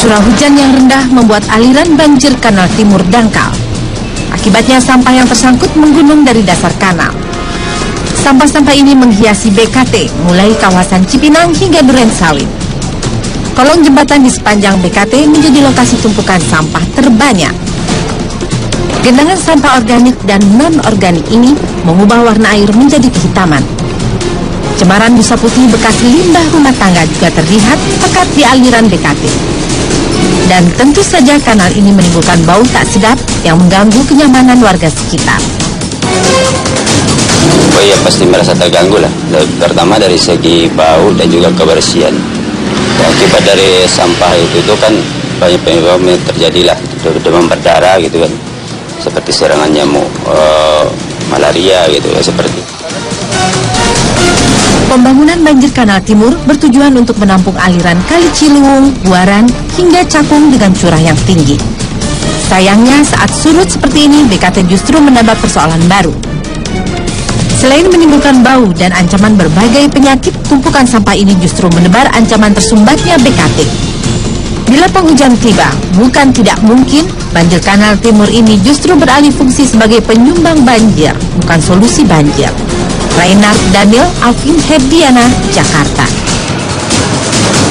Curah hujan yang rendah membuat aliran banjir Kanal Timur dangkal. Akibatnya sampah yang tersangkut menggunung dari dasar kanal. Sampah-sampah ini menghiasi BKT, mulai kawasan Cipinang hingga Durensawit. Kolong jembatan di sepanjang BKT menjadi lokasi tumpukan sampah terbanyak. Genangan sampah organik dan non-organik ini mengubah warna air menjadi kehitaman. Cemaran busa putih bekas limbah rumah tangga juga terlihat pekat di aliran BKT. Dan tentu saja kanal ini menimbulkan bau tak sedap yang mengganggu kenyamanan warga sekitar. Oh iya, pasti merasa terganggu lah, terutama dari segi bau dan juga kebersihan. Akibat dari sampah itu kan banyak penyebab yang terjadilah, demam berdarah gitu kan, seperti serangan nyamuk, malaria gitu ya, seperti. Pembangunan banjir Kanal Timur bertujuan untuk menampung aliran Kali Ciliwung, Buaran, hingga Cakung dengan curah yang tinggi. Sayangnya saat surut seperti ini, BKT justru menambah persoalan baru. Selain menimbulkan bau dan ancaman berbagai penyakit, tumpukan sampah ini justru menebar ancaman tersumbatnya BKT. Bila penghujan tiba, bukan tidak mungkin banjir Kanal Timur ini justru beralih fungsi sebagai penyumbang banjir, bukan solusi banjir. Rainard Daniel, Alvin Herdiana, Jakarta.